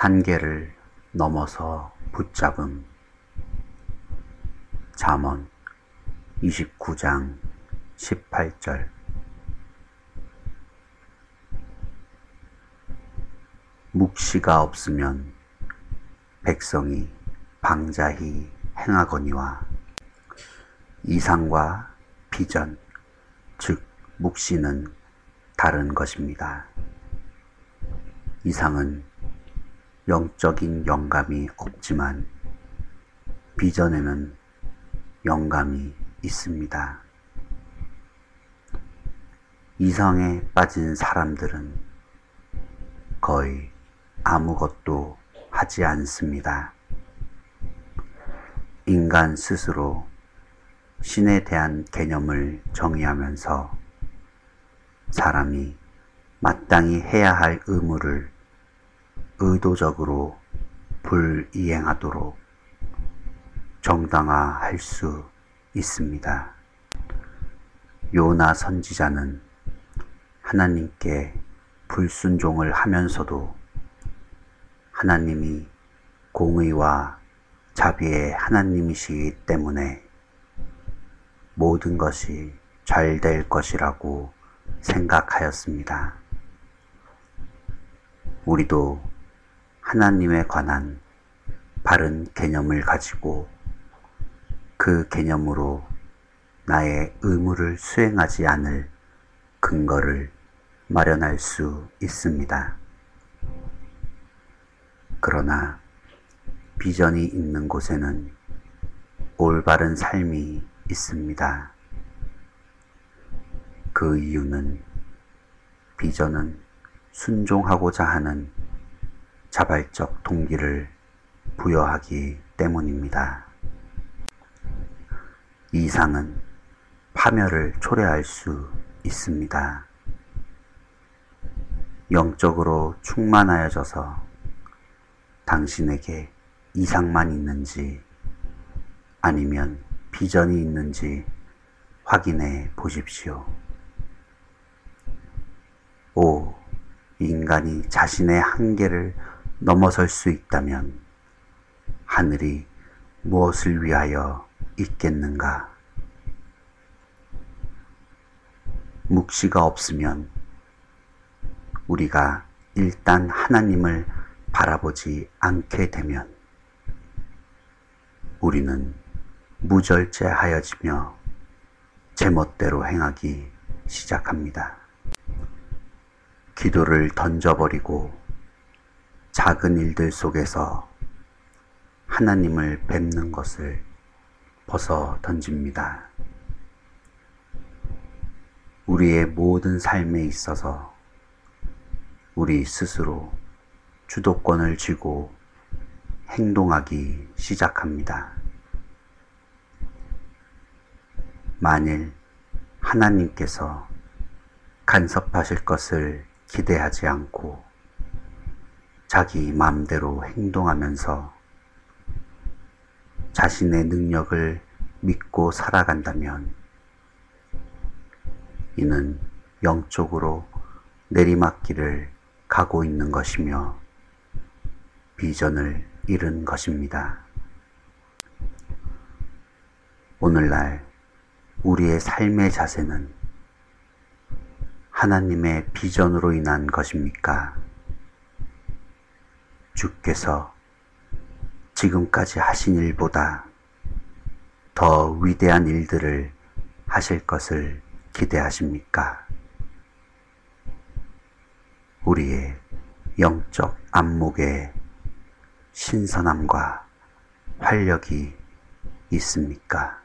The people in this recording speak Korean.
한계를 넘어서 붙잡음. 잠언 29장 18절. 묵시가 없으면 백성이 방자히 행하거니와. 이상과 비전, 즉 묵시는 다른 것입니다. 이상은 영적인 영감이 없지만 비전에는 영감이 있습니다. 이성에 빠진 사람들은 거의 아무것도 하지 않습니다. 인간 스스로 신에 대한 개념을 정의하면서 사람이 마땅히 해야 할 의무를 의도적으로 불이행하도록 정당화할 수 있습니다. 요나 선지자는 하나님께 불순종을 하면서도 하나님이 공의와 자비의 하나님이시기 때문에 모든 것이 잘 될 것이라고 생각하였습니다. 우리도 하나님에 관한 바른 개념을 가지고 그 개념으로 나의 의무를 수행하지 않을 근거를 마련할 수 있습니다. 그러나 비전이 있는 곳에는 올바른 삶이 있습니다. 그 이유는 비전은 순종하고자 하는 자발적 동기를 부여하기 때문입니다. 이상은 파멸을 초래할 수 있습니다. 영적으로 충만하여져서 당신에게 이상만 있는지 아니면 비전이 있는지 확인해 보십시오. 오, 인간이 자신의 한계를 넘어설 수 있다면 하늘이 무엇을 위하여 있겠는가? 묵시가 없으면 우리가 일단 하나님을 바라보지 않게 되면 우리는 무절제하여지며 제멋대로 행하기 시작합니다. 기도를 던져버리고 작은 일들 속에서 하나님을 뵙는 것을 벗어 던집니다. 우리의 모든 삶에 있어서 우리 스스로 주도권을 쥐고 행동하기 시작합니다. 만일 하나님께서 간섭하실 것을 기대하지 않고 자기 마음대로 행동하면서 자신의 능력을 믿고 살아간다면 이는 영적으로 내리막길을 가고 있는 것이며 비전을 잃은 것입니다. 오늘날 우리의 삶의 자세는 하나님의 비전으로 인한 것입니까? 주께서 지금까지 하신 일보다 더 위대한 일들을 하실 것을 기대하십니까? 우리의 영적 안목에 신선함과 활력이 있습니까?